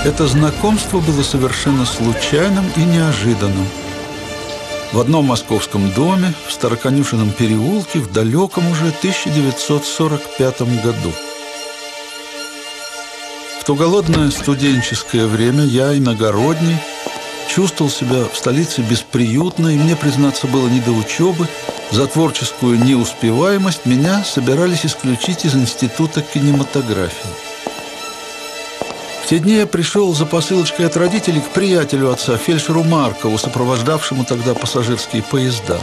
Это знакомство было совершенно случайным и неожиданным. В одном московском доме, в Староконюшенном переулке, в далеком уже 1945 году. В то голодное студенческое время я, иногородний, чувствовал себя в столице бесприютно, и мне, признаться, было не до учебы. За творческую неуспеваемость меня собирались исключить из Института кинематографии. В те дни я пришел за посылочкой от родителей к приятелю отца, фельдшеру Маркову, сопровождавшему тогда пассажирские поезда.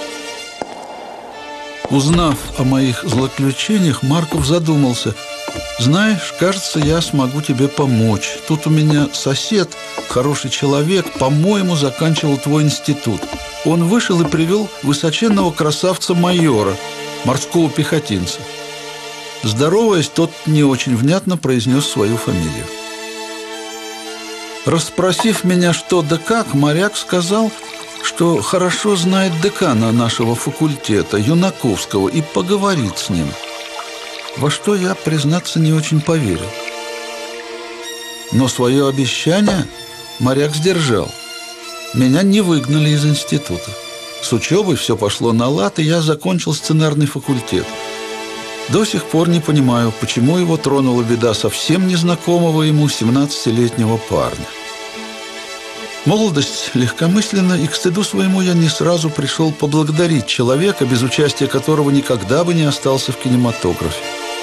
Узнав о моих злоключениях, Марков задумался. «Знаешь, кажется, я смогу тебе помочь. Тут у меня сосед, хороший человек, по-моему, заканчивал твой институт. Он вышел и привел высоченного красавца-майора, морского пехотинца». Здороваясь, тот не очень внятно произнес свою фамилию. Расспросив меня, что да как, моряк сказал, что хорошо знает декана нашего факультета, Юнаковского, и поговорит с ним. Во что я, признаться, не очень поверил. Но свое обещание моряк сдержал. Меня не выгнали из института. С учебой все пошло на лад, и я закончил сценарный факультет. До сих пор не понимаю, почему его тронула беда совсем незнакомого ему 17-летнего парня. Молодость легкомысленна, и к стыду своему я не сразу пришел поблагодарить человека, без участия которого никогда бы не остался в кинематографе.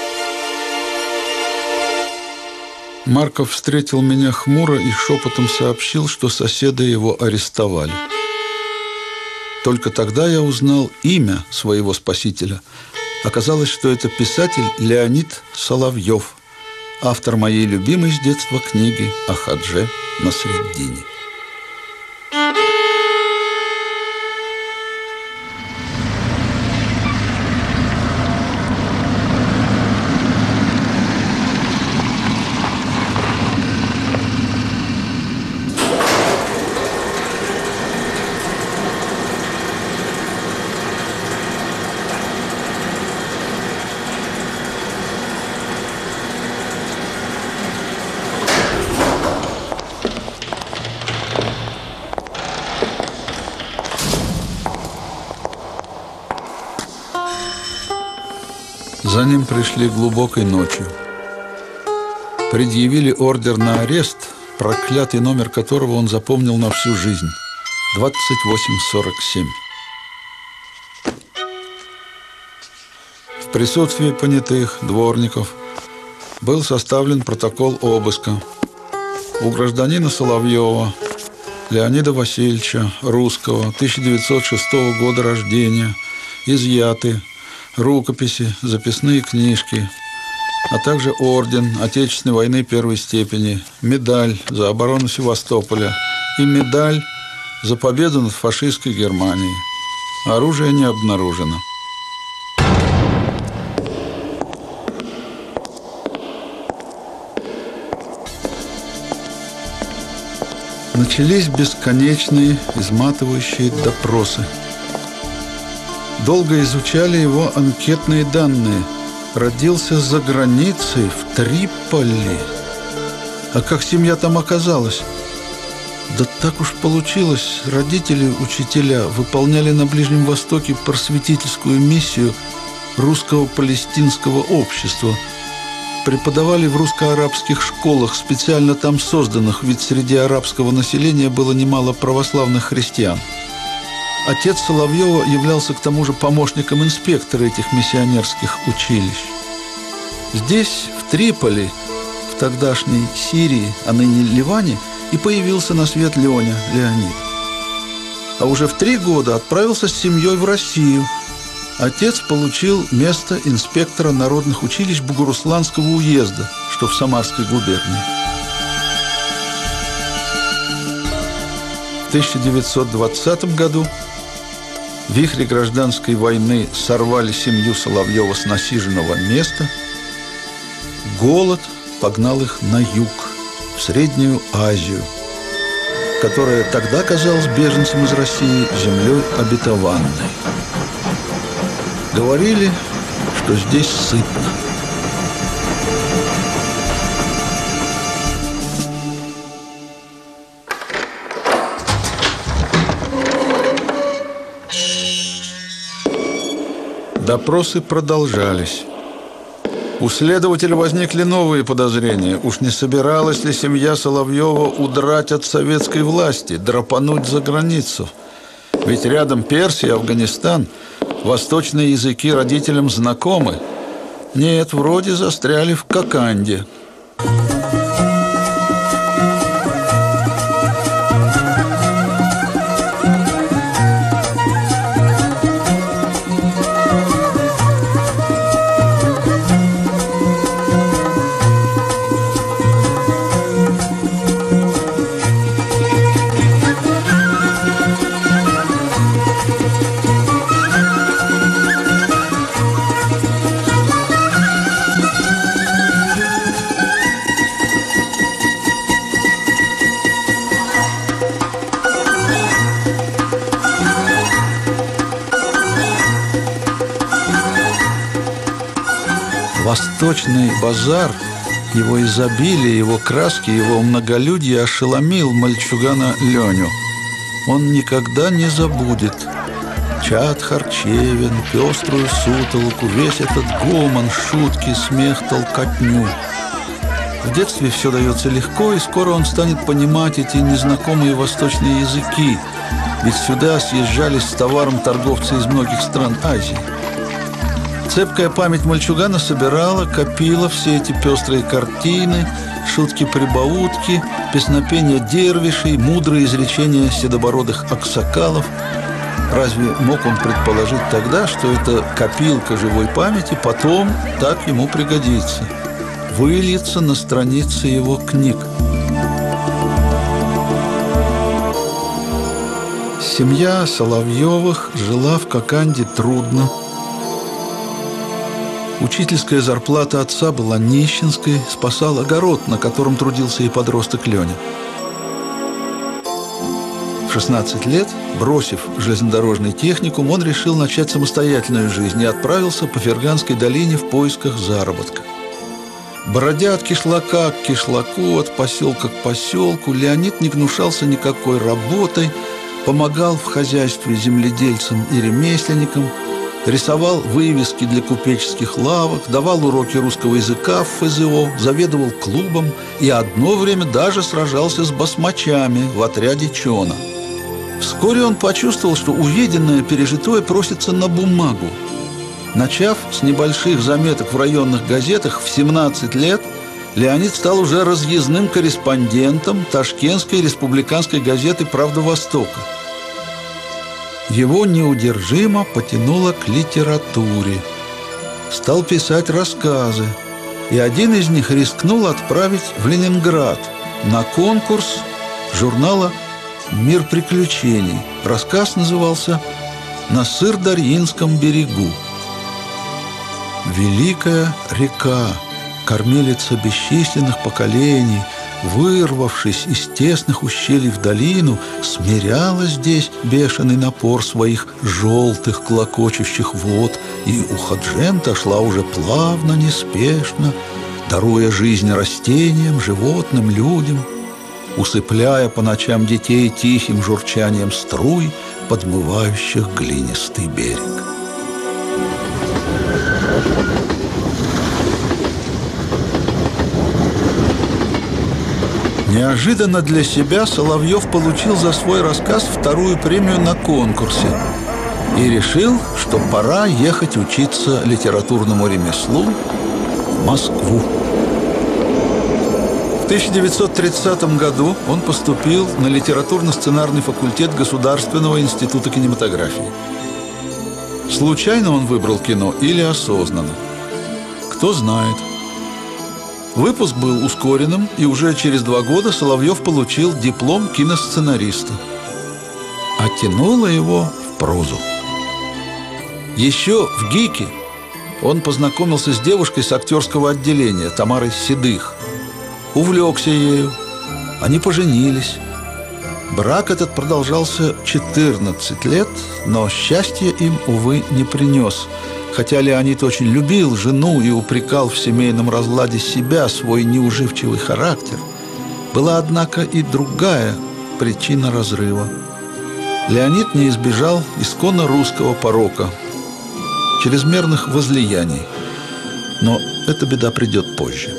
Марков встретил меня хмуро и шепотом сообщил, что соседа его арестовали. Только тогда я узнал имя своего спасителя. Оказалось, что это писатель Леонид Соловьев, автор моей любимой с детства книги о Хадже Насреддине. За ним пришли глубокой ночью. Предъявили ордер на арест, проклятый номер которого он запомнил на всю жизнь – 2847. В присутствии понятых, дворников, был составлен протокол обыска. У гражданина Соловьева Леонида Васильевича, русского, 1906 года рождения, изъяты рукописи, записные книжки, а также орден Отечественной войны первой степени, медаль за оборону Севастополя и медаль за победу над фашистской Германией. Оружие не обнаружено. Начались бесконечные, изматывающие допросы. Долго изучали его анкетные данные. Родился за границей, в Триполи. А как семья там оказалась? Да так уж получилось. Родители, учителя выполняли на Ближнем Востоке просветительскую миссию русского палестинского общества. Преподавали в русско-арабских школах, специально там созданных, ведь среди арабского населения было немало православных христиан. Отец Соловьева являлся к тому же помощником инспектора этих миссионерских училищ. Здесь, в Триполи, в тогдашней Сирии, а ныне Ливане, и появился на свет Леня, Леонид. А уже в 3 года отправился с семьей в Россию. Отец получил место инспектора народных училищ Бугурусланского уезда, что в Самарской губернии. В 1920 году в вихре гражданской войны сорвали семью Соловьева с насиженного места. Голод погнал их на юг, в Среднюю Азию, которая тогда казалась беженцам из России землей обетованной. Говорили, что здесь сытно. Допросы продолжались. У следователя возникли новые подозрения. Уж не собиралась ли семья Соловьева удрать от советской власти, драпануть за границу? Ведь рядом Персия, Афганистан, восточные языки родителям знакомы. Нет, вроде застряли в Коканде. Восточный базар, его изобилие, его краски, его многолюдье ошеломил мальчугана Леню. Он никогда не забудет чад харчевин, пеструю сутолоку, весь этот гомон, шутки, смех, толкотню. В детстве все дается легко, и скоро он станет понимать эти незнакомые восточные языки, ведь сюда съезжались с товаром торговцы из многих стран Азии. Цепкая память мальчугана собирала, копила все эти пестрые картины, шутки-прибаутки, песнопения дервишей, мудрые изречения седобородых аксакалов. Разве мог он предположить тогда, что эта копилка живой памяти потом так ему пригодится, выльется на страницы его книг? Семья Соловьевых жила в Коканде трудно. Учительская зарплата отца была нищенской, спасал огород, на котором трудился и подросток Леня. В 16 лет, бросив железнодорожный техникум, он решил начать самостоятельную жизнь и отправился по Ферганской долине в поисках заработка. Бродя от кишлака к кишлаку, от поселка к поселку, Леонид не гнушался никакой работой, помогал в хозяйстве земледельцам и ремесленникам, рисовал вывески для купеческих лавок, давал уроки русского языка в ФЗО, заведовал клубом и одно время даже сражался с басмачами в отряде Чона. Вскоре он почувствовал, что увиденное, пережитое просится на бумагу. Начав с небольших заметок в районных газетах, в 17 лет Леонид стал уже разъездным корреспондентом Ташкентской республиканской газеты «Правда Востока». Его неудержимо потянуло к литературе. Стал писать рассказы, и один из них рискнул отправить в Ленинград на конкурс журнала «Мир приключений». Рассказ назывался «На Сырдарьинском берегу». Великая река, кормилица бесчисленных поколений, вырвавшись из тесных ущелий в долину, смиряла здесь бешеный напор своих желтых клокочущих вод, и у Хаджента шла уже плавно, неспешно, даруя жизнь растениям, животным, людям, усыпляя по ночам детей тихим журчанием струй, подмывающих глинистый берег. Неожиданно для себя Соловьев получил за свой рассказ вторую премию на конкурсе и решил, что пора ехать учиться литературному ремеслу в Москву. В 1930 году он поступил на литературно-сценарный факультет Государственного института кинематографии. Случайно он выбрал кино или осознанно? Кто знает. Выпуск был ускоренным, и уже через 2 года Соловьев получил диплом киносценариста. А тянуло его в прозу. Еще в ГИКе он познакомился с девушкой с актерского отделения, Тамарой Седых. Увлекся ею. Они поженились. Брак этот продолжался 14 лет, но счастья им, увы, не принес. Хотя Леонид очень любил жену и упрекал в семейном разладе себя, свой неуживчивый характер, была, однако, и другая причина разрыва. Леонид не избежал исконно русского порока. чрезмерных возлияний. Но эта беда придет позже.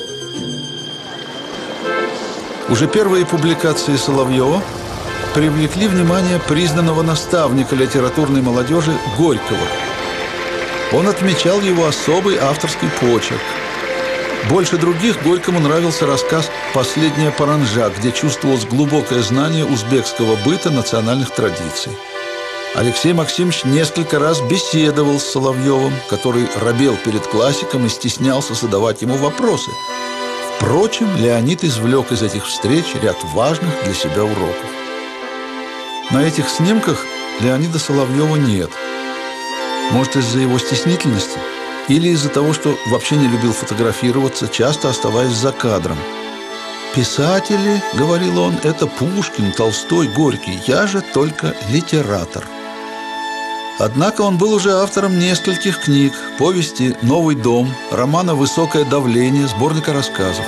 Уже первые публикации Соловьева привлекли внимание признанного наставника литературной молодежи Горького. Он отмечал его особый авторский почерк. Больше других Горькому нравился рассказ «Последняя паранжа», где чувствовалось глубокое знание узбекского быта, национальных традиций. Алексей Максимович несколько раз беседовал с Соловьевым, который робел перед классиком и стеснялся задавать ему вопросы. Впрочем, Леонид извлек из этих встреч ряд важных для себя уроков. На этих снимках Леонида Соловьева нет. Может, из-за его стеснительности или из-за того, что вообще не любил фотографироваться, часто оставаясь за кадром. «Писатели, — говорил он, — это Пушкин, Толстой, Горький. Я же только литератор». Однако он был уже автором нескольких книг: повести «Новый дом», романа «Высокое давление», сборника рассказов.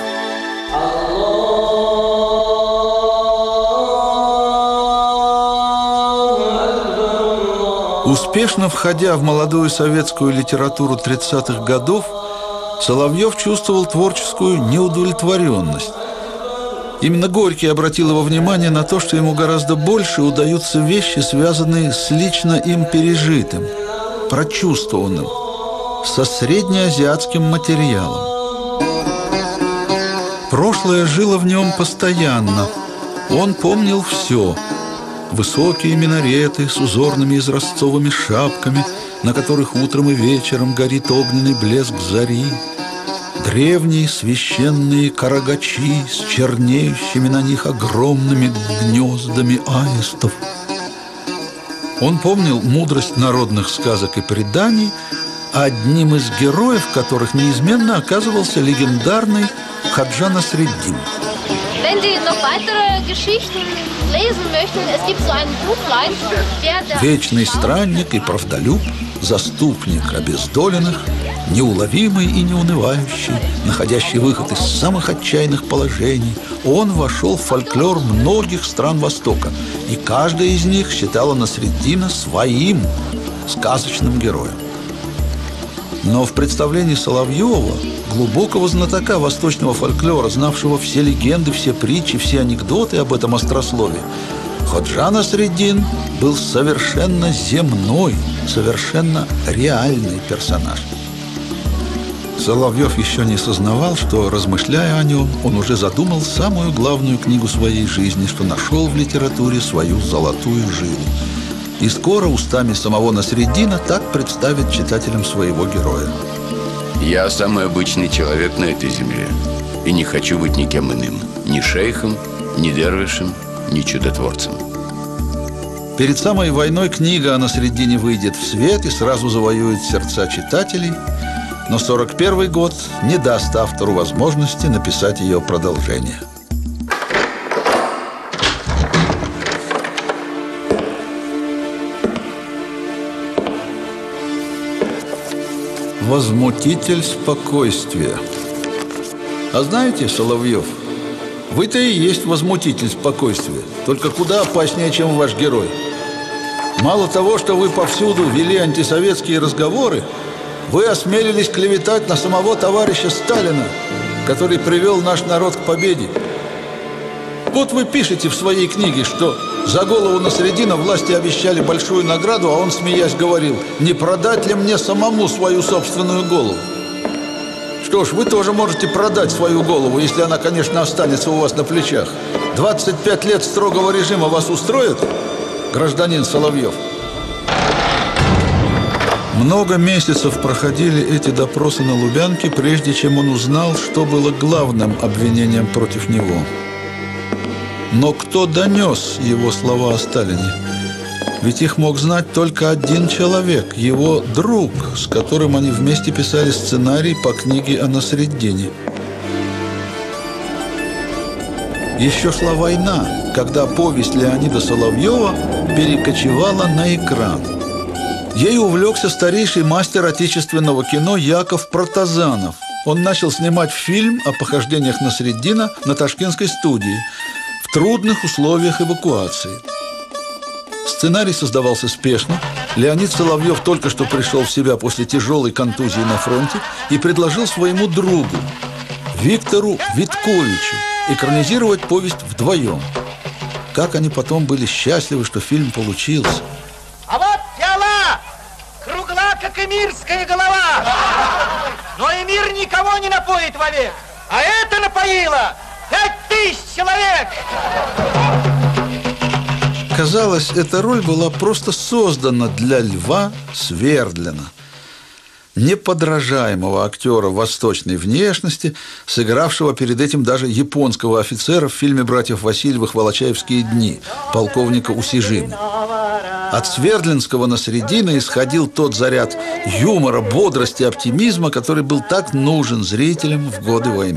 Успешно входя в молодую советскую литературу 30-х годов, Соловьев чувствовал творческую неудовлетворенность. Именно Горький обратил его внимание на то, что ему гораздо больше удаются вещи, связанные с лично им пережитым, прочувствованным, со среднеазиатским материалом. Прошлое жило в нем постоянно. Он помнил все. Высокие минареты с узорными изразцовыми шапками, на которых утром и вечером горит огненный блеск зари, древние священные карагачи с чернеющими на них огромными гнездами аистов. Он помнил мудрость народных сказок и преданий, одним из героев которых неизменно оказывался легендарный Хаджа Насреддин. Вечный странник и правдолюб, заступник обездоленных, неуловимый и неунывающий, находящий выход из самых отчаянных положений, он вошел в фольклор многих стран Востока, и каждая из них считала Насреддина своим сказочным героем. Но в представлении Соловьева, глубокого знатока восточного фольклора, знавшего все легенды, все притчи, все анекдоты об этом острослове, Ходжа Насреддин был совершенно земной, совершенно реальный персонаж. Соловьев еще не сознавал, что, размышляя о нем, он уже задумал самую главную книгу своей жизни, что нашел в литературе свою золотую жилу. И скоро устами самого Насреддина так представит читателям своего героя. Я самый обычный человек на этой земле и не хочу быть никем иным. Ни шейхом, ни дервишем, ни чудотворцем. Перед самой войной книга о Насреддине выйдет в свет и сразу завоюет сердца читателей, но 41-й год не даст автору возможности написать ее продолжение. Возмутитель спокойствия. А знаете, Соловьев, вы-то и есть возмутитель спокойствия, только куда опаснее, чем ваш герой. Мало того, что вы повсюду вели антисоветские разговоры, вы осмелились клеветать на самого товарища Сталина, который привел наш народ к победе. Вот вы пишете в своей книге, что за голову Насреддина власти обещали большую награду, а он, смеясь, говорил: не продать ли мне самому свою собственную голову? Что ж, вы тоже можете продать свою голову, если она, конечно, останется у вас на плечах. 25 лет строгого режима вас устроит, гражданин Соловьев? Много месяцев проходили эти допросы на Лубянке, прежде чем он узнал, что было главным обвинением против него. Но кто донес его слова о Сталине? Ведь их мог знать только один человек, его друг, с которым они вместе писали сценарий по книге о Насреддине. Еще шла война, когда повесть Леонида Соловьева перекочевала на экран. Ею увлекся старейший мастер отечественного кино Яков Протазанов. Он начал снимать фильм о похождениях Насреддина на ташкентской студии в трудных условиях эвакуации. Сценарий создавался спешно, Леонид Соловьев только что пришел в себя после тяжелой контузии на фронте и предложил своему другу, Виктору Витковичу, экранизировать повесть вдвоем. Как они потом были счастливы, что фильм получился. А вот пиала кругла, как эмирская голова. Но эмир никого не напоит вовек. А это напоило 5000 человек. Казалось, эта роль была просто создана для Льва Свердлина, неподражаемого актера восточной внешности, сыгравшего перед этим даже японского офицера в фильме братьев Васильевых «Волочаевские дни», полковника Усижиму. От Свердлинского Насреддина исходил тот заряд юмора, бодрости, оптимизма, который был так нужен зрителям в годы войны.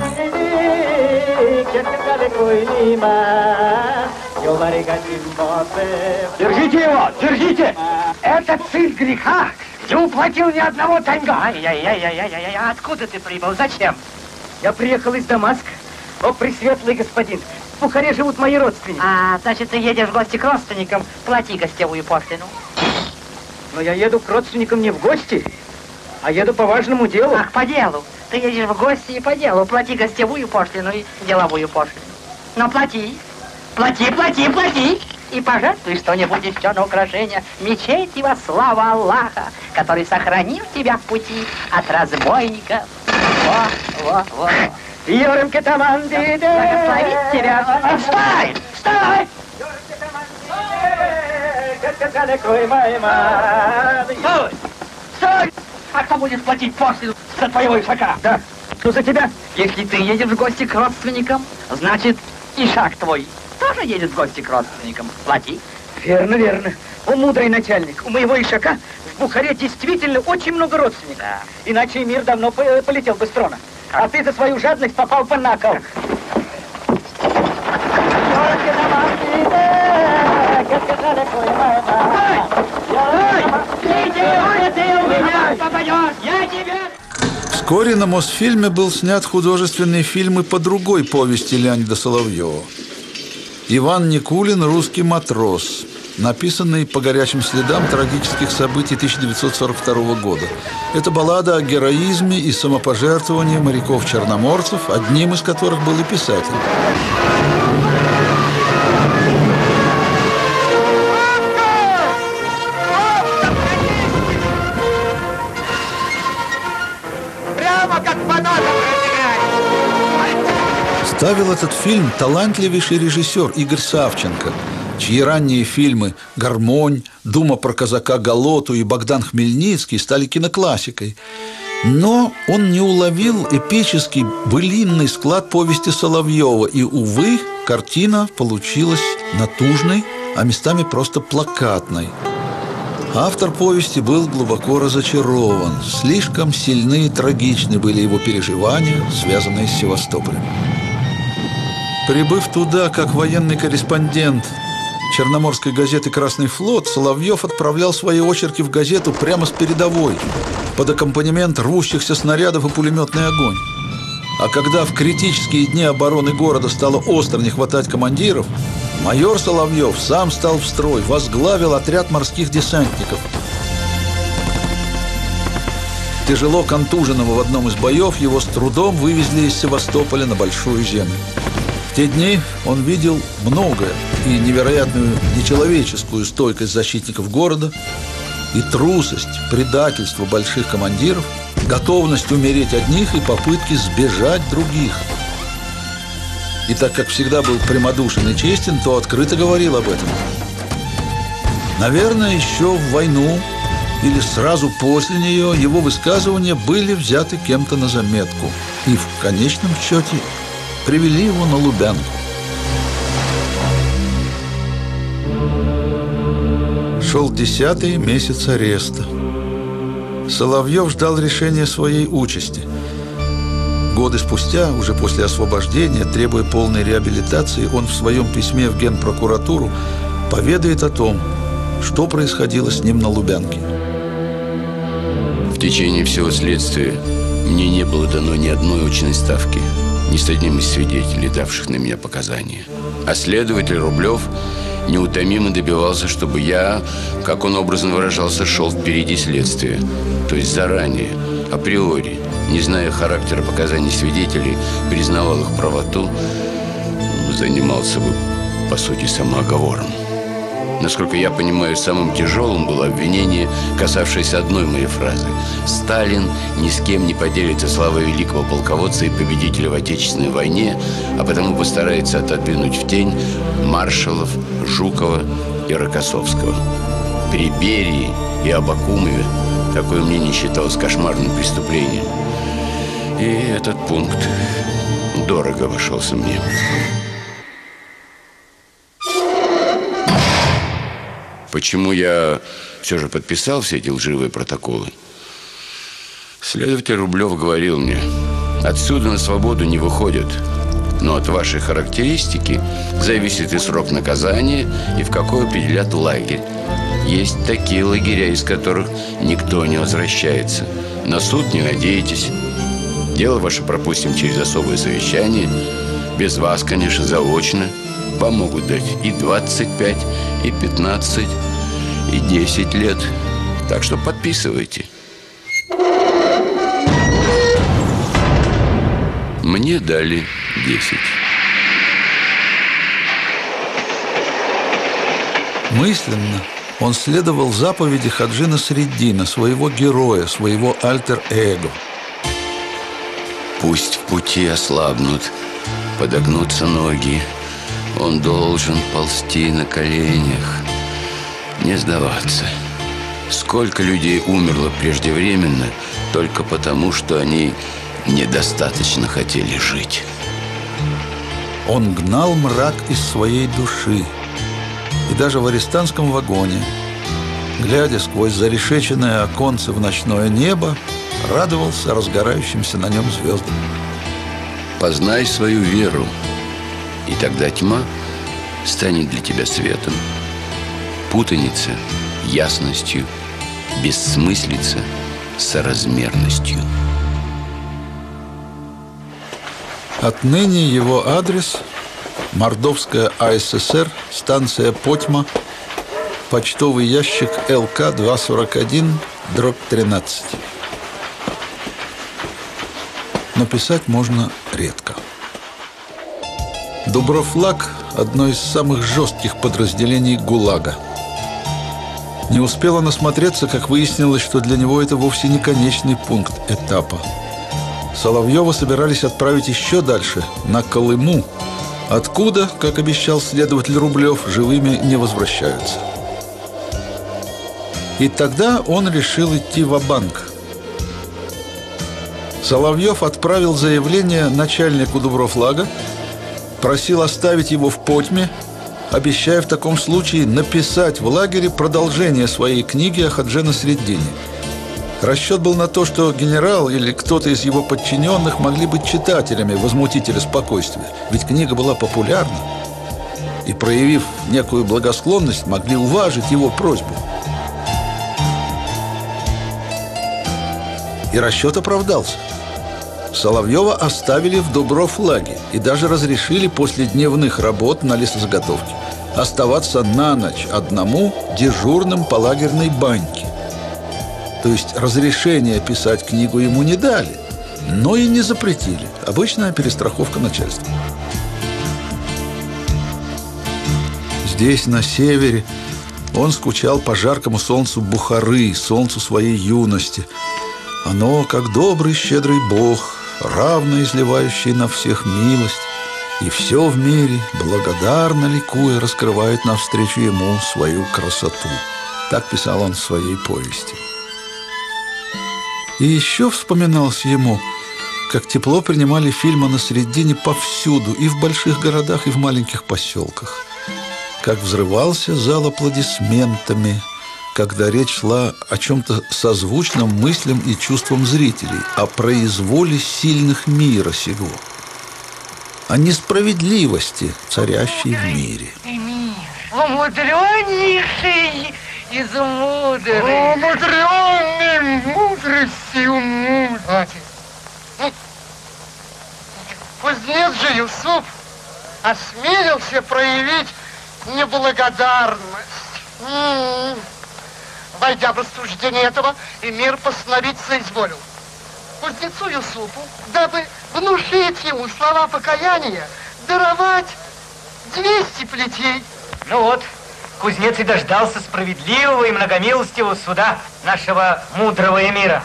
Держите его, держите! Это сын греха не уплатил ни одного танга. Ай-яй-яй-яй-яй-яй, откуда ты прибыл? Зачем? Я приехал из Дамаска. О, пресветлый господин, в Бухаре живут мои родственники. А, значит, ты едешь в гости к родственникам, плати гостевую пошлину. Но я еду к родственникам не в гости, а еду по важному делу. Ах, по делу. Ты едешь в гости и по делу. Плати гостевую пошлину и деловую пошлину. Но плати. Плати. И пожертвуй что-нибудь еще на украшение мечети во славу Аллаха, который сохранил тебя в пути от разбойников. Во. Юрмка Таманди, Благословит тебя. Встань! Стой! А кто будет платить пошлину за твоего ишака? Да. Что за тебя? Если ты едешь в гости к родственникам, значит, ишак твой тоже едет в гости к родственникам. Плати. Верно. О, мудрый начальник, у моего ишака в Бухаре действительно очень много родственников. Да. Иначе мир давно полетел бы с трона. А ты за свою жадность попал по накол. Вскоре на Мосфильме был снят художественный фильм и по другой повести Леонида Соловьева. Иван Никулин «Русский матрос», написанный по горячим следам трагических событий 1942 года. Это баллада о героизме и самопожертвовании моряков-черноморцев, одним из которых был и писатель. Прямо как по нотам разыграть! Ставил этот фильм талантливейший режиссер Игорь Савченко, чьи ранние фильмы «Гармонь», «Дума про казака Галоту» и «Богдан Хмельницкий» стали киноклассикой. Но он не уловил эпический былинный склад повести Соловьева, и, увы, картина получилась натужной, а местами просто плакатной. Автор повести был глубоко разочарован. Слишком сильны и трагичны были его переживания, связанные с Севастополем. Прибыв туда как военный корреспондент черноморской газеты «Красный флот», Соловьев отправлял свои очерки в газету прямо с передовой, под аккомпанемент рвущихся снарядов и пулеметный огонь. А когда в критические дни обороны города стало остро не хватать командиров, майор Соловьев сам стал в строй, возглавил отряд морских десантников. Тяжело контуженного в одном из боев его с трудом вывезли из Севастополя на Большую Землю. В те дни он видел многое, и невероятную нечеловеческую стойкость защитников города, и трусость, предательство больших командиров, готовность умереть одних и попытки сбежать других. И так как всегда был прямодушен и честен, то открыто говорил об этом. Наверное, еще в войну или сразу после нее его высказывания были взяты кем-то на заметку и в конечном счете привели его на Лубянку. Шел 10-й месяц ареста. Соловьев ждал решения своей участи. Годы спустя, уже после освобождения, требуя полной реабилитации, он в своем письме в Генпрокуратуру поведает о том, что происходило с ним на Лубянке. В течение всего следствия мне не было дано ни одной очной ставки, ни с одним из свидетелей, давших на меня показания. А следователь Рублев неутомимо добивался, чтобы я, как он образно выражался, шел впереди следствия. То есть заранее, априори, не зная характера показаний свидетелей, признавал их правоту, занимался бы, по сути, самооговором. Насколько я понимаю, самым тяжелым было обвинение, касавшееся одной моей фразы. Сталин ни с кем не поделится славой великого полководца и победителя в Отечественной войне, а потому постарается отодвинуть в тень маршалов Жукова и Рокоссовского. При Берии и Абакумове такое мнение считалось кошмарным преступлением. И этот пункт дорого обошелся мне. Почему я все же подписал все эти лживые протоколы? Следователь Рублев говорил мне: отсюда на свободу не выходят, но от вашей характеристики зависит и срок наказания, и в какой определят лагерь. Есть такие лагеря, из которых никто не возвращается. На суд не надейтесь. Дело ваше пропустим через особое совещание. Без вас, конечно, заочно. Вам могут дать и 25, и 15, и 10 лет. Так что подписывайте. Мне дали 10. Мысленно он следовал заповеди Хаджи Насреддина, своего героя, своего альтер-эго. Пусть в пути ослабнут, подогнутся ноги. Он должен ползти на коленях, не сдаваться. Сколько людей умерло преждевременно только потому, что они недостаточно хотели жить. Он гнал мрак из своей души. И даже в арестантском вагоне, глядя сквозь зарешеченное оконце в ночное небо, радовался разгорающимся на нем звездам. Познай свою веру, и тогда тьма станет для тебя светом, путаница – ясностью, бессмыслица – соразмерностью. Отныне его адрес – Мордовская АССР, станция Потьма, почтовый ящик ЛК-241/13. Но писать можно редко. Дубровлаг – одно из самых жестких подразделений ГУЛАГа. Не успел он осмотреться, как выяснилось, что для него это вовсе не конечный пункт этапа. Соловьева собирались отправить еще дальше, на Колыму, откуда, как обещал следователь Рублев, живыми не возвращаются. И тогда он решил идти ва-банк. Соловьев отправил заявление начальнику Дубровлага, просил оставить его в Потьме, обещая в таком случае написать в лагере продолжение своей книги о Хадже Насреддине. Расчет был на то, что генерал или кто-то из его подчиненных могли быть читателями возмутителя спокойствия, ведь книга была популярна, и, проявив некую благосклонность, могли уважить его просьбу. И расчет оправдался. Соловьева оставили в Дубровлаге и даже разрешили после дневных работ на лесозаготовке оставаться на ночь одному дежурным по лагерной баньке. То есть разрешение писать книгу ему не дали, но и не запретили. Обычная перестраховка начальства. Здесь, на севере, он скучал по жаркому солнцу Бухары, солнцу своей юности. Оно, как добрый, щедрый Бог, равно изливающий на всех милость, и все в мире, благодарно ликуя, раскрывает навстречу ему свою красоту. Так писал он в своей повести. И еще вспоминалось ему, как тепло принимали фильмы Насреддине повсюду, и в больших городах, и в маленьких поселках. Как взрывался зал аплодисментами, когда речь шла о чем-то созвучном мыслям и чувствам зрителей, о произволе сильных мира сего, о несправедливости, царящей в мире. Умудреннейший из мудрых. Умудренный мудростью мудрости. Кузнец же Юсуп осмелился проявить неблагодарность. Войдя в рассуждение этого, эмир постановить соизволил кузнецу Юсупу, дабы внушить ему слова покаяния, даровать 200 плетей. Ну вот, кузнец и дождался справедливого и многомилостивого суда нашего мудрого эмира.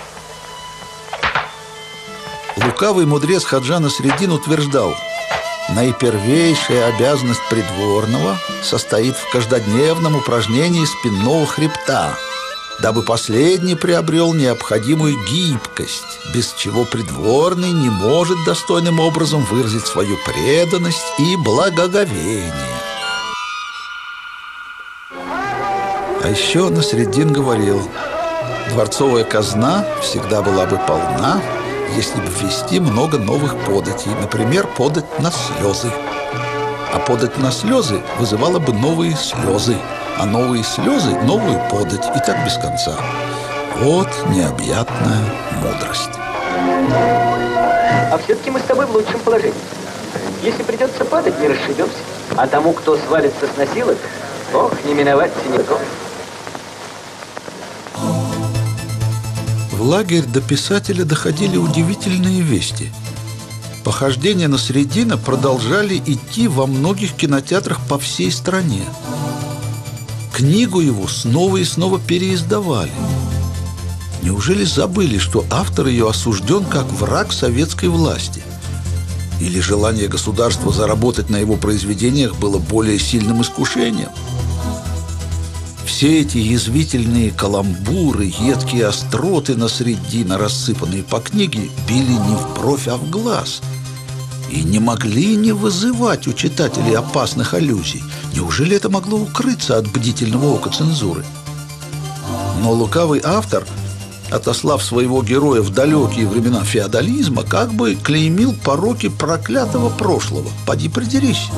Лукавый мудрец Хаджа Насреддин утверждал: наипервейшая обязанность придворного состоит в каждодневном упражнении спинного хребта, дабы последний приобрел необходимую гибкость, без чего придворный не может достойным образом выразить свою преданность и благоговение. А еще Насреддин говорил: дворцовая казна всегда была бы полна, если бы ввести много новых податей, например, подать на слезы. А подать на слезы вызывала бы новые слезы, а новые слезы – новую подать, и так без конца. Вот необъятная мудрость. А все-таки мы с тобой в лучшем положении. Если придется падать, не расшибемся. А тому, кто свалится с носилок, ох, не миновать синяков. В лагерь до писателя доходили удивительные вести. Похождения Насреддина продолжали идти во многих кинотеатрах по всей стране. Книгу его снова и снова переиздавали. Неужели забыли, что автор ее осужден как враг советской власти? Или желание государства заработать на его произведениях было более сильным искушением? Все эти язвительные каламбуры, едкие остроты Насреддина, рассыпанные по книге, били не в бровь, а в глаз. И не могли не вызывать у читателей опасных аллюзий. Неужели это могло укрыться от бдительного ока цензуры? Но лукавый автор, отослав своего героя в далекие времена феодализма, как бы клеймил пороки проклятого прошлого. Поди придерись.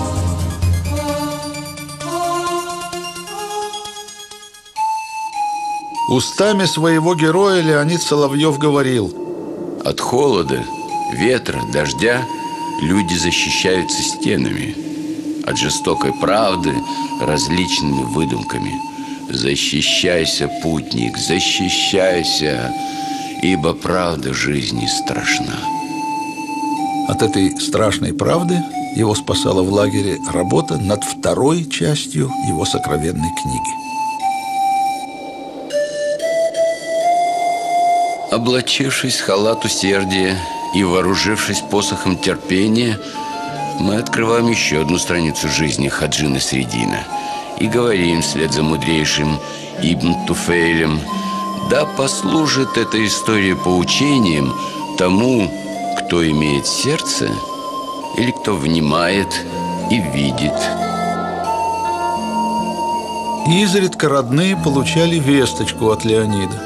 Устами своего героя Леонид Соловьев говорил: от холода, ветра, дождя люди защищаются стенами, от жестокой правды различными выдумками. Защищайся, путник, защищайся, ибо правда жизни страшна. От этой страшной правды его спасала в лагере работа над второй частью его сокровенной книги. Облачившись в халат усердия и вооружившись посохом терпения, мы открываем еще одну страницу жизни Хаджи Насреддина и говорим вслед за мудрейшим Ибн Туфейлем: да послужит эта история поучением тому, кто имеет сердце или кто внимает и видит. Изредка родные получали весточку от Леонида.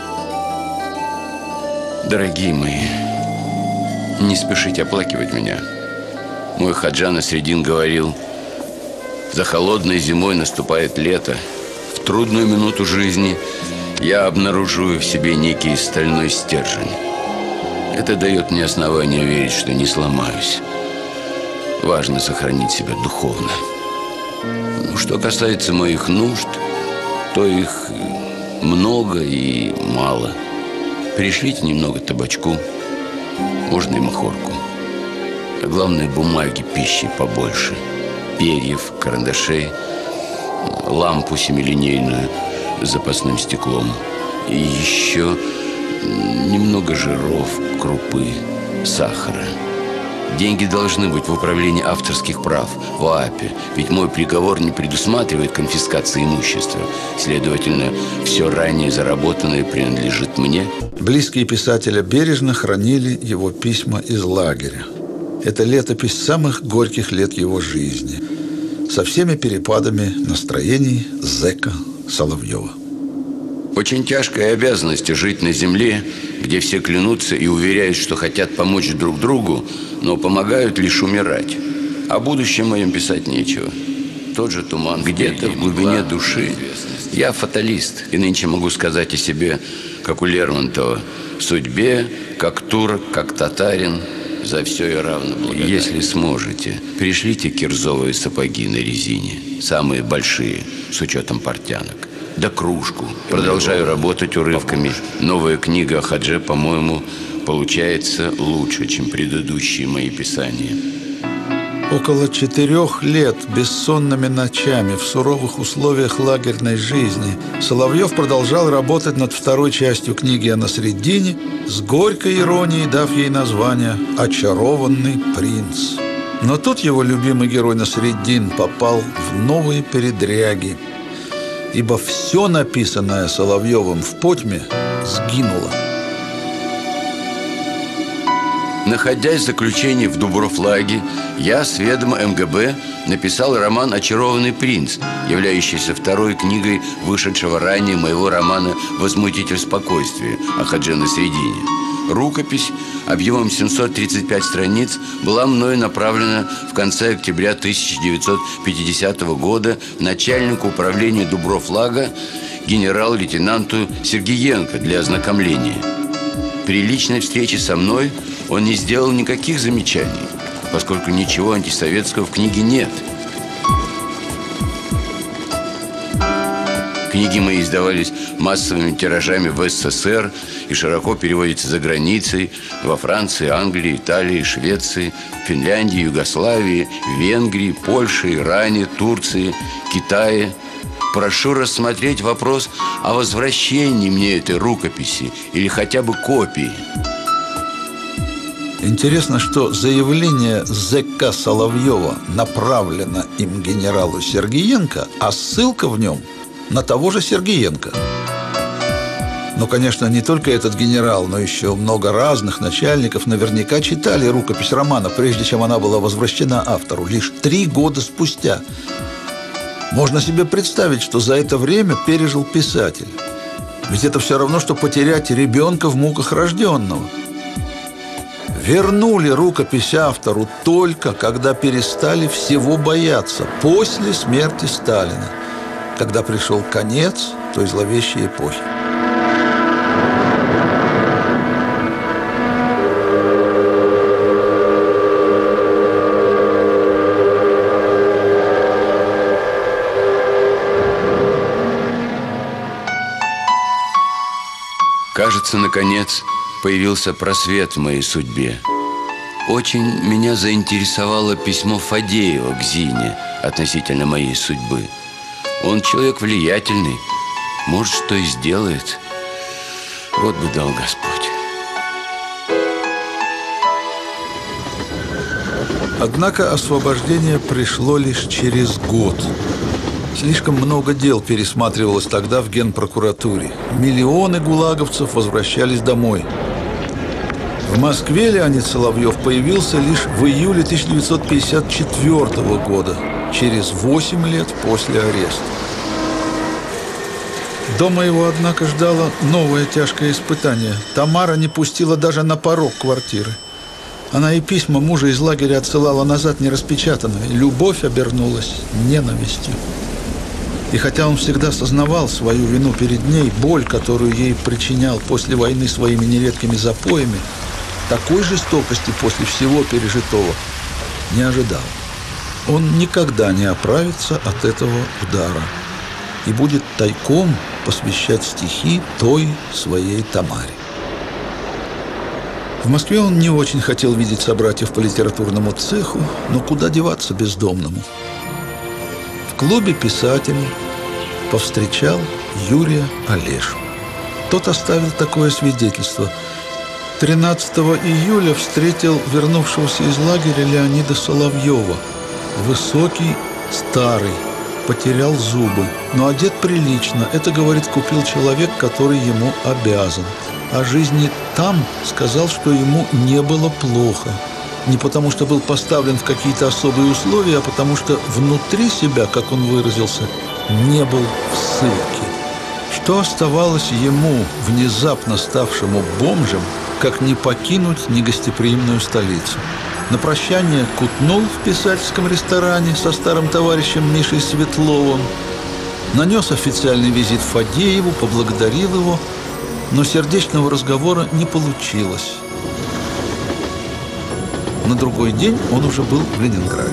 Дорогие мои, не спешите оплакивать меня. Мой Хаджа Насреддин говорил: за холодной зимой наступает лето. В трудную минуту жизни я обнаруживаю в себе некий стальной стержень. Это дает мне основание верить, что не сломаюсь. Важно сохранить себя духовно. Что касается моих нужд, то их много и мало. Пришлите немного табачку, можно и махорку. А главное, бумаги, пищи побольше. Перьев, карандашей, лампу семилинейную с запасным стеклом. И еще немного жиров, крупы, сахара. Деньги должны быть в управлении авторских прав, в ОАПе. Ведь мой приговор не предусматривает конфискации имущества. Следовательно, все ранее заработанное принадлежит мне. Близкие писателя бережно хранили его письма из лагеря. Это летопись самых горьких лет его жизни, со всеми перепадами настроений зэка Соловьева. Очень тяжкая обязанность жить на земле, где все клянутся и уверяют, что хотят помочь друг другу, но помогают лишь умирать. О будущем моем писать нечего. Тот же туман где-то в глубине души. Я фаталист, и нынче могу сказать о себе, как у Лермонтова: судьбе, как турок, как татарин, За все я равно благодарен. Если сможете, пришлите кирзовые сапоги на резине. Самые большие, с учетом портянок. Да кружку. Продолжаю работать урывками. Новая книга о хадже, по-моему, получается лучше, чем предыдущие мои писания. Около 4 лет бессонными ночами в суровых условиях лагерной жизни Соловьев продолжал работать над второй частью книги о Насреддине, с горькой иронией дав ей название «Очарованный принц». Но тут его любимый герой Насреддин попал в новые передряги, ибо все написанное Соловьевым в Потьме сгинуло. Находясь в заключении в Дубровлаге, я с ведома МГБ написал роман «Очарованный принц», являющийся второй книгой вышедшего ранее моего романа «Возмутитель спокойствия» о хадже Насреддине. Рукопись объемом 735 страниц была мною направлена в конце октября 1950 года начальнику управления Дубровлага генерал-лейтенанту Сергеенко для ознакомления. При личной встрече со мной он не сделал никаких замечаний, поскольку ничего антисоветского в книге нет. Книги мои издавались массовыми тиражами в СССР и широко переводятся за границей во Франции, Англии, Италии, Швеции, Финляндии, Югославии, Венгрии, Польше, Иране, Турции, Китае. Прошу рассмотреть вопрос о возвращении мне этой рукописи или хотя бы копии. Интересно, что заявление ЗК Соловьева направлено им генералу Сергеенко, а ссылка в нем на того же Сергеенко. Но, конечно, не только этот генерал, но еще много разных начальников наверняка читали рукопись романа, прежде чем она была возвращена автору, лишь 3 года спустя. Можно себе представить, что за это время пережил писатель. Ведь это все равно, что потерять ребенка в муках рожденного. Вернули рукопись автору только когда перестали всего бояться, после смерти Сталина, когда пришел конец той зловещей эпохи. Кажется, наконец появился просвет в моей судьбе. Очень меня заинтересовало письмо Фадеева к Зине относительно моей судьбы. Он человек влиятельный, может, что и сделает. Вот бы дал Господь. Однако освобождение пришло лишь через год. Слишком много дел пересматривалось тогда в Генпрокуратуре. Миллионы гулаговцев возвращались домой. В Москве Леонид Соловьев появился лишь в июле 1954 года, через 8 лет после ареста. Дома его, однако, ждало новое тяжкое испытание. Тамара не пустила даже на порог квартиры. Она и письма мужа из лагеря отсылала назад нераспечатанные. Любовь обернулась ненавистью. И хотя он всегда сознавал свою вину перед ней, боль, которую ей причинял после войны своими нередкими запоями, такой жестокости после всего пережитого не ожидал. Он никогда не оправится от этого удара и будет тайком посвящать стихи той своей Тамаре. В Москве он не очень хотел видеть собратьев по литературному цеху, но куда деваться бездомному? В клубе писателей повстречал Юрия Олешу. Тот оставил такое свидетельство. 13 июля встретил вернувшегося из лагеря Леонида Соловьева. Высокий, старый, потерял зубы, но одет прилично. Это, говорит, купил человек, который ему обязан. О жизни там сказал, что ему не было плохо. Не потому, что был поставлен в какие-то особые условия, а потому, что внутри себя, как он выразился, не был в ссылке. Что оставалось ему, внезапно ставшему бомжем, как не покинуть негостеприимную столицу? На прощание кутнул в писательском ресторане со старым товарищем Мишей Светловым, нанес официальный визит Фадееву, поблагодарил его, но сердечного разговора не получилось. на другой день он уже был в Ленинграде.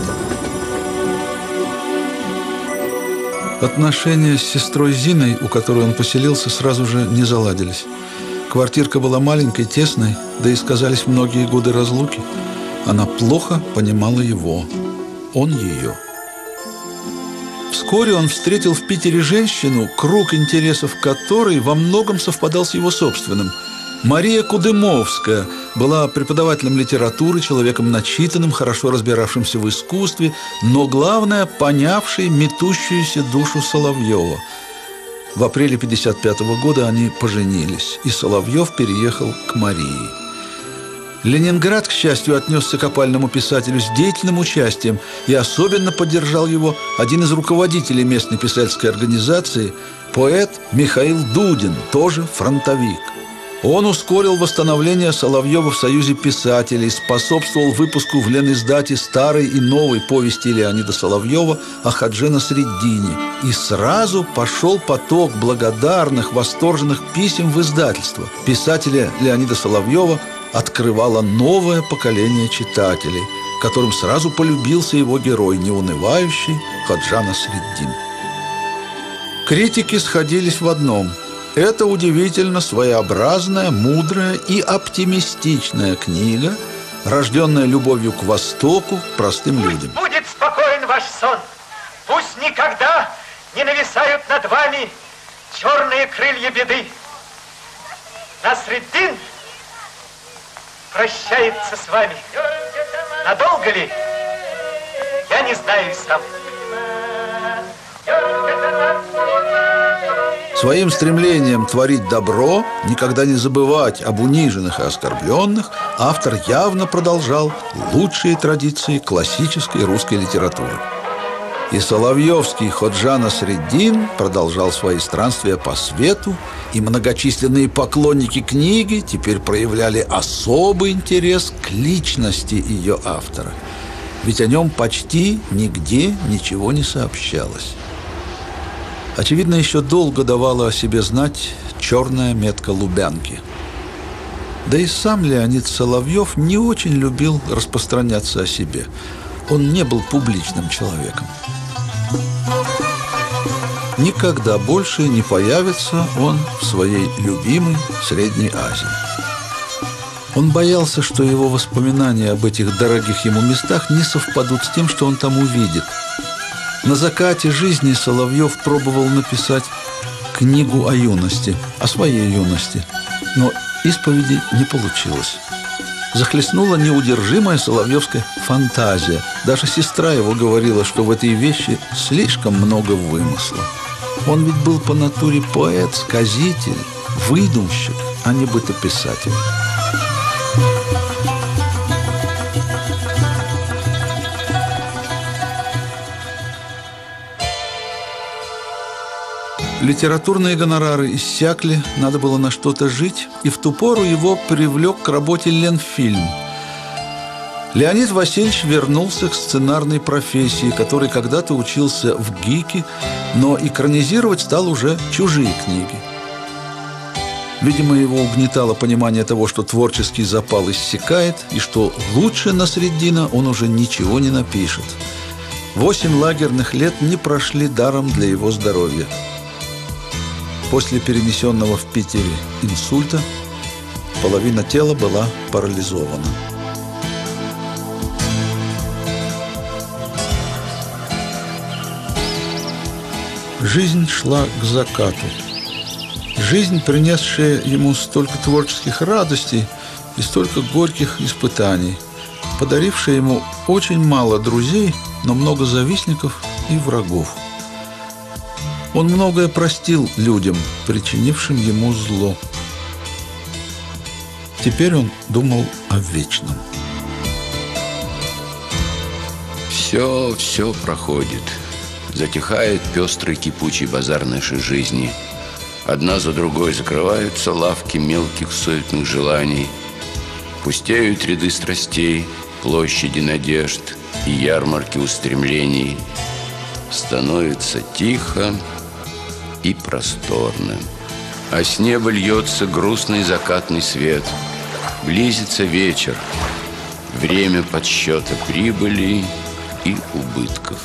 Отношения с сестрой Зиной, у которой он поселился, сразу же не заладились. Квартирка была маленькой, тесной, да и сказались многие годы разлуки. Она плохо понимала его, он ее. Вскоре он встретил в Питере женщину, круг интересов которой во многом совпадал с его собственным. Мария Кудымовская была преподавателем литературы, человеком начитанным, хорошо разбиравшимся в искусстве, но, главное, понявшей метущуюся душу Соловьева. В апреле 1955 года они поженились, и Соловьев переехал к Марии. Ленинград, к счастью, отнесся к опальному писателю с деятельным участием, и особенно поддержал его один из руководителей местной писательской организации, поэт Михаил Дудин, тоже фронтовик. Он ускорил восстановление Соловьева в Союзе писателей, способствовал выпуску в Лениздате старой и новой повести Леонида Соловьева о Хадже Насреддине. И сразу пошел поток благодарных, восторженных писем в издательство. Писателя Леонида Соловьева открывало новое поколение читателей, которым сразу полюбился его герой, неунывающий Хаджа Насреддин. Критики сходились в одном – это удивительно своеобразная, мудрая и оптимистичная книга, рожденная любовью к Востоку, к простым людям. Пусть будет спокоен ваш сон. Пусть никогда не нависают над вами черные крылья беды. Насреддин прощается с вами. Надолго ли? Я не знаю сам. Своим стремлением творить добро, никогда не забывать об униженных и оскорбленных, автор явно продолжал лучшие традиции классической русской литературы. И соловьевский Ходжа Насреддин продолжал свои странствия по свету, и многочисленные поклонники книги теперь проявляли особый интерес к личности ее автора. Ведь о нем почти нигде ничего не сообщалось. Очевидно, еще долго давала о себе знать черная метка Лубянки. Да и сам Леонид Соловьев не очень любил распространяться о себе. Он не был публичным человеком. Никогда больше не появится он в своей любимой Средней Азии. Он боялся, что его воспоминания об этих дорогих ему местах не совпадут с тем, что он там увидит. На закате жизни Соловьев пробовал написать книгу о юности, о своей юности, но исповеди не получилось. Захлестнула неудержимая соловьевская фантазия. Даже сестра его говорила, что в этой вещи слишком много вымысла. Он ведь был по натуре поэт, сказитель, выдумщик, а не бытописатель. Литературные гонорары иссякли, надо было на что-то жить, и в ту пору его привлек к работе Ленфильм. Леонид Васильевич вернулся к сценарной профессии, который когда-то учился в ГИКе, но экранизировать стал уже чужие книги. Видимо, его угнетало понимание того, что творческий запал иссякает, и что лучше Насреддина он уже ничего не напишет. 8 лагерных лет не прошли даром для его здоровья. После перенесенного в Питере инсульта половина тела была парализована. Жизнь шла к закату. Жизнь, принесшая ему столько творческих радостей и столько горьких испытаний, подарившая ему очень мало друзей, но много завистников и врагов. Он многое простил людям, причинившим ему зло. Теперь он думал о вечном. Все проходит. Затихает пестрый кипучий базар нашей жизни. Одна за другой закрываются лавки мелких суетных желаний. Пустеют ряды страстей, площади надежд и ярмарки устремлений. Становится тихо и просторно, а с неба льется грустный закатный свет. Близится вечер. время подсчета прибыли и убытков.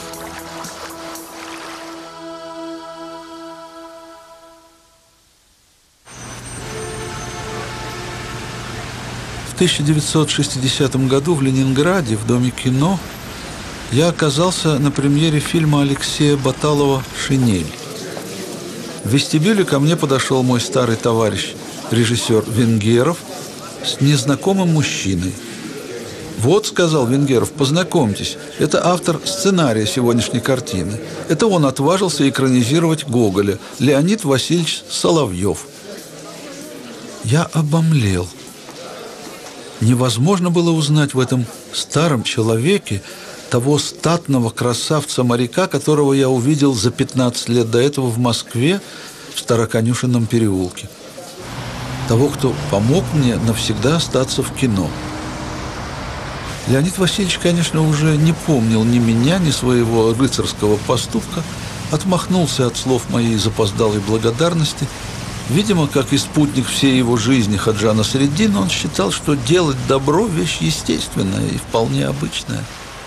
В 1960 году в Ленинграде в Доме кино я оказался на премьере фильма Алексея Баталова «Шинель». В вестибюле ко мне подошел мой старый товарищ, режиссер Венгеров, с незнакомым мужчиной. «Вот, — сказал Венгеров, — познакомьтесь, это автор сценария сегодняшней картины. Это он отважился экранизировать Гоголя, Леонид Васильевич Соловьев». Я обомлел. Невозможно было узнать в этом старом человеке того статного красавца-моряка, которого я увидел за 15 лет до этого в Москве, в Староконюшенном переулке. Того, кто помог мне навсегда остаться в кино. Леонид Васильевич, конечно, уже не помнил ни меня, ни своего рыцарского поступка, отмахнулся от слов моей запоздалой благодарности. Видимо, как и спутник всей его жизни Хаджа Насреддин, он считал, что делать добро – вещь естественная и вполне обычная.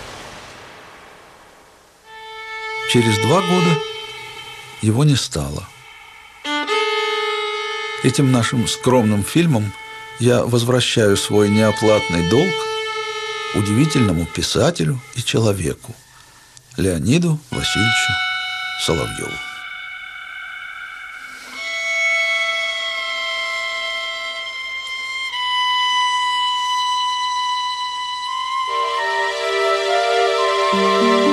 Через 2 года его не стало. Этим нашим скромным фильмом я возвращаю свой неоплатный долг удивительному писателю и человеку Леониду Васильевичу Соловьеву. Thank you.